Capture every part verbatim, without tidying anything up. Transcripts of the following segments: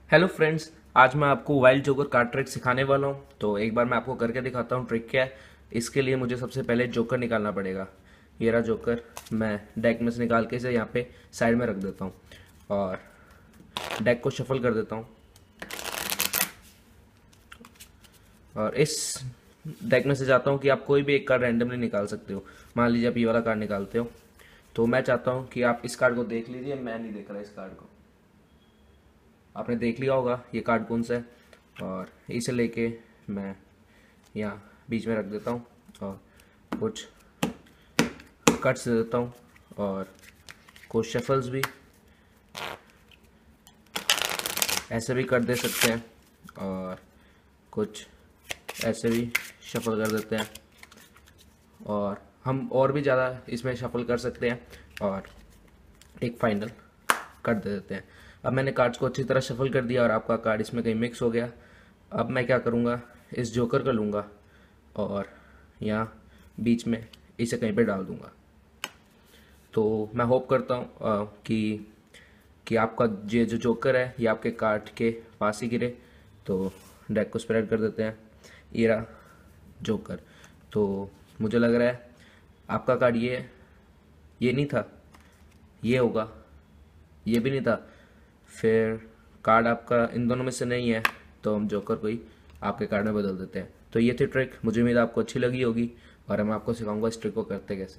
Hello friends, आज मैं आपको वाइल्ड जोकर कार्ड ट्रिक सिखाने वाला हूँ। तो एक बार मैं आपको करके दिखाता हूँ ट्रिक क्या है। इसके लिए मुझे सबसे पहले जोकर निकालना पड़ेगा। ये रहा जोकर। मैं डेक में से निकाल के इसे यहाँ पे साइड में रख देता हूँ और डेक को शफल कर देता हूँ। और इस डेक में से चाहता हूँ कि आप कोई भी एक कार्ड रैंडमली निकाल सकते हो। मान लीजिए आप ये वाला कार्ड निकालते हो, तो मैं चाहता हूँ कि आप इस कार्ड को देख लीजिए। मैं नहीं देख रहा इस कार्ड को। आपने देख लिया होगा ये कार्ड कौन सा है, और इसे लेके मैं यहाँ बीच में रख देता हूँ और कुछ कट्स दे देता हूँ और कुछ शफल्स भी ऐसे भी कर दे सकते हैं और कुछ ऐसे भी शफल कर देते हैं और हम और भी ज़्यादा इसमें शफल कर सकते हैं और एक फाइनल कट दे देते हैं। अब मैंने कार्ड्स को अच्छी तरह शफल कर दिया और आपका कार्ड इसमें कहीं मिक्स हो गया। अब मैं क्या करूँगा, इस जोकर को लूँगा और यहाँ बीच में इसे कहीं पे डाल दूँगा। तो मैं होप करता हूँ कि कि आपका ये जो जोकर है ये आपके कार्ड के पास ही गिरे। तो डेक को स्प्रेड कर देते हैं। ये रहा जोकर। तो मुझे लग रहा है आपका कार्ड ये ये नहीं था, ये होगा, ये भी नहीं था। फिर कार्ड आपका इन दोनों में से नहीं है, तो हम जोकर को ही आपके कार्ड में बदल देते हैं। तो ये थी ट्रिक। मुझे उम्मीद आपको अच्छी लगी होगी और मैं आपको सिखाऊंगा इस ट्रिक को करते कैसे।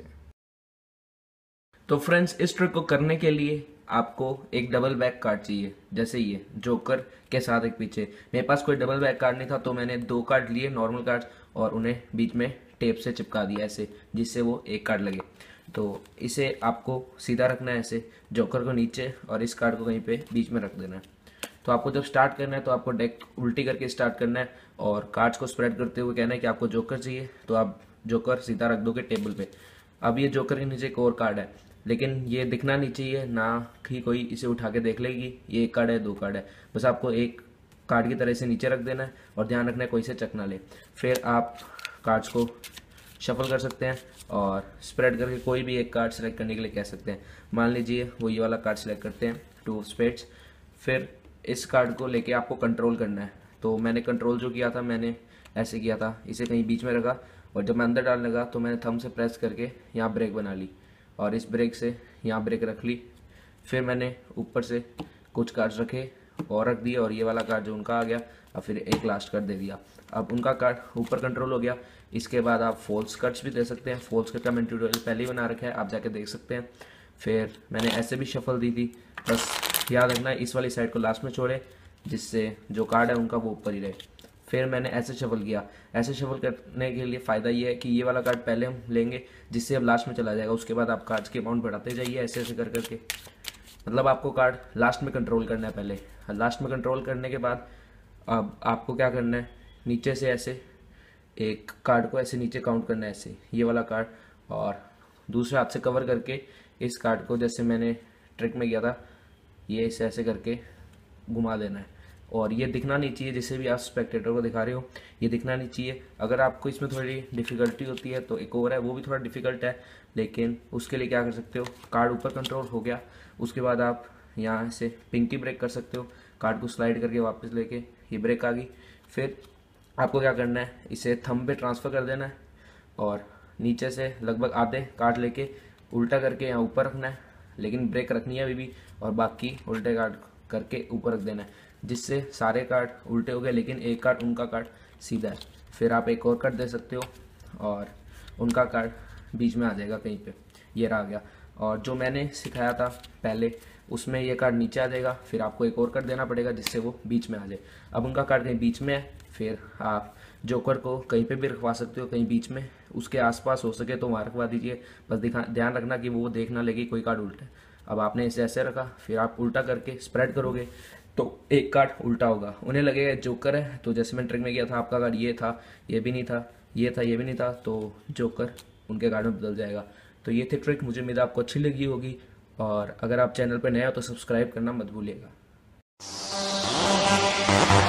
तो फ्रेंड्स, इस ट्रिक को करने के लिए आपको एक डबल बैक कार्ड चाहिए, जैसे ये जोकर के साथ एक पीछे। मेरे पास कोई डबल बैक कार्ड नहीं था, तो मैंने दो कार्ड लिए नॉर्मल कार्ड और उन्हें बीच में टेप से चिपका दिया ऐसे, जिससे वो एक कार्ड लगे। तो इसे आपको सीधा रखना है ऐसे, जोकर को नीचे और इस कार्ड को कहीं पे बीच में रख देना है। तो आपको जब स्टार्ट करना है तो आपको डेक उल्टी करके स्टार्ट करना है और कार्ड्स को स्प्रेड करते हुए कहना है कि आपको जोकर चाहिए, तो आप जोकर सीधा रख दोगे टेबल पे। अब ये जोकर के नीचे एक और कार्ड है, लेकिन ये दिखना नहीं चाहिए, ना कि कोई इसे उठा के देख लेगी ये एक कार्ड है दो कार्ड है। बस आपको एक कार्ड की तरह से नीचे रख देना है और ध्यान रखना है कोई से चक ना ले। फिर आप कार्ड्स को शफल कर सकते हैं और स्प्रेड करके कोई भी एक कार्ड सेलेक्ट करने के लिए कह सकते हैं। मान लीजिए वो ये वाला कार्ड सेलेक्ट करते हैं, टू स्पेड्स। फिर इस कार्ड को लेके आपको कंट्रोल करना है। तो मैंने कंट्रोल जो किया था, मैंने ऐसे किया था, इसे कहीं बीच में रखा और जब मैं अंदर डालने लगा तो मैंने थंब से प्रेस करके यहाँ ब्रेक बना ली और इस ब्रेक से यहाँ ब्रेक रख ली। फिर मैंने ऊपर से कुछ कार्ड्स रखे और रख दिए और ये वाला कार्ड जो उनका आ गया, और फिर एक लास्ट कार्ड दे दिया। अब उनका कार्ड ऊपर कंट्रोल हो गया। इसके बाद आप फॉल्स कट्स भी दे सकते हैं। फॉल्स कट का मैंने ट्यूटोरियल पहले ही बना रखा है, आप जाके देख सकते हैं। फिर मैंने ऐसे भी शफल दी थी। बस याद रखना है इस वाली साइड को लास्ट में छोड़े, जिससे जो कार्ड है उनका वो ऊपर ही रहे। फिर मैंने ऐसे शफल किया। ऐसे शफल करने के लिए फ़ायदा ये है कि ये वाला कार्ड पहले हम लेंगे, जिससे अब लास्ट में चला जाएगा। उसके बाद आप कार्ड्स के अमाउंट बढ़ाते जाइए ऐसे ऐसे कर करके। मतलब आपको कार्ड लास्ट में कंट्रोल करना है पहले। लास्ट में कंट्रोल करने के बाद अब आपको क्या करना है, नीचे से ऐसे एक कार्ड को ऐसे नीचे काउंट करना है ऐसे, ये वाला कार्ड, और दूसरे हाथ से कवर करके इस कार्ड को, जैसे मैंने ट्रिक में किया था, ये इसे ऐसे करके घुमा देना है। और ये दिखना नहीं चाहिए, जिससे भी आप स्पेक्टेटर को दिखा रहे हो ये दिखना नहीं चाहिए। अगर आपको इसमें थोड़ी डिफ़िकल्टी होती है तो एक और है, वो भी थोड़ा डिफ़िकल्ट है, लेकिन उसके लिए क्या कर सकते हो, कार्ड ऊपर कंट्रोल हो गया, उसके बाद आप यहाँ से पिंकी ब्रेक कर सकते हो। कार्ड को स्लाइड करके वापस लेके ये ब्रेक आ गई। फिर आपको क्या करना है, इसे थंब पे ट्रांसफ़र कर देना है और नीचे से लगभग आधे कार्ड लेके उल्टा करके यहाँ ऊपर रखना है, लेकिन ब्रेक रखनी है अभी भी, और बाकी उल्टे कार्ड करके ऊपर रख देना है, जिससे सारे कार्ड उल्टे हो गए, लेकिन एक कार्ड उनका कार्ड सीधा है। फिर आप एक और कार्ड दे सकते हो और उनका कार्ड बीच में आ जाएगा कहीं पे, ये रहा गया। और जो मैंने सिखाया था पहले उसमें ये कार्ड नीचे आ जाएगा, फिर आपको एक और कार्ड देना पड़ेगा जिससे वो बीच में आ जाए। अब उनका कार्ड कहीं बीच में है, फिर आप जोकर को कहीं पे भी रखवा सकते हो, कहीं बीच में उसके आसपास हो सके तो वहाँ रखवा दीजिए। बस दिखा ध्यान रखना कि वो देख ना लगे कोई कार्ड उल्टा है। अब आपने इसे ऐसे रखा, फिर आप उल्टा करके स्प्रेड करोगे तो एक कार्ड उल्टा होगा, उन्हें लगेगा जोकर है। तो जैसे मैंने ट्रिक में किया था, आपका कार्ड ये था, ये भी नहीं था, ये था, ये भी नहीं था, तो जोकर उनके कार्ड में बदल जाएगा। तो ये थी ट्रिक। मुझे उम्मीद आपको अच्छी लगी होगी, और अगर आप चैनल पर नए हो तो सब्सक्राइब करना मत भूलिएगा।